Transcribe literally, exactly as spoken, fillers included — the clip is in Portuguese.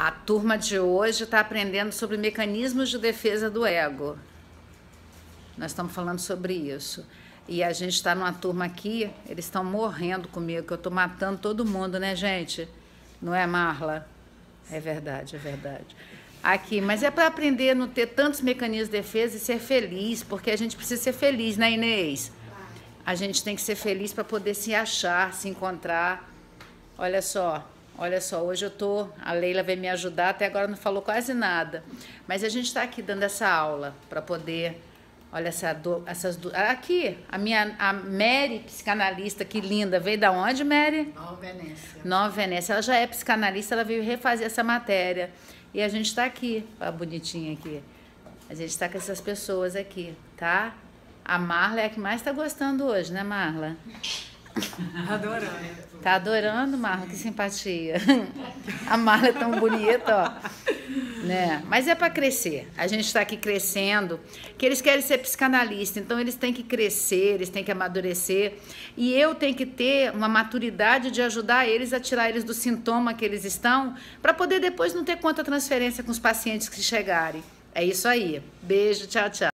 A turma de hoje está aprendendo sobre mecanismos de defesa do ego. Nós estamos falando sobre isso. E a gente está numa turma aqui, eles estão morrendo comigo, que eu estou matando todo mundo, né, gente? Não é, Marla? É verdade, é verdade. Aqui, mas é para aprender a não ter tantos mecanismos de defesa e ser feliz, porque a gente precisa ser feliz, né, Inês? A gente tem que ser feliz para poder se achar, se encontrar. Olha só, olha só, hoje eu tô, a Leila veio me ajudar, até agora não falou quase nada. Mas a gente está aqui dando essa aula para poder, olha essa do, essas do, aqui, a minha a Mary, psicanalista, que linda, veio da onde, Mary? Nova Venécia. Nova Venécia, ela já é psicanalista, ela veio refazer essa matéria. E a gente está aqui, a bonitinha aqui. A gente está com essas pessoas aqui, tá? A Marla é a que mais está gostando hoje, né, Marla? Adorando. Tá adorando, Marla? Que simpatia. A Marla é tão bonita, ó. Né? Mas é para crescer. A gente está aqui crescendo, que eles querem ser psicanalista, então eles têm que crescer, eles têm que amadurecer. E eu tenho que ter uma maturidade de ajudar eles a tirar eles do sintoma que eles estão, para poder depois não ter conta transferência com os pacientes que chegarem. É isso aí. Beijo, tchau, tchau.